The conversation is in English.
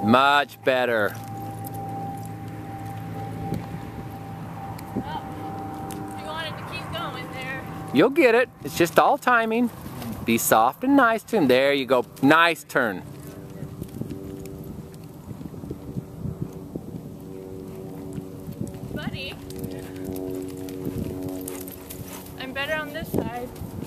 Much better. Oh, you wanted to keep going there. You'll get it. It's just all timing. Be soft and nice to him. There you go. Nice turn. Buddy, I'm better on this side.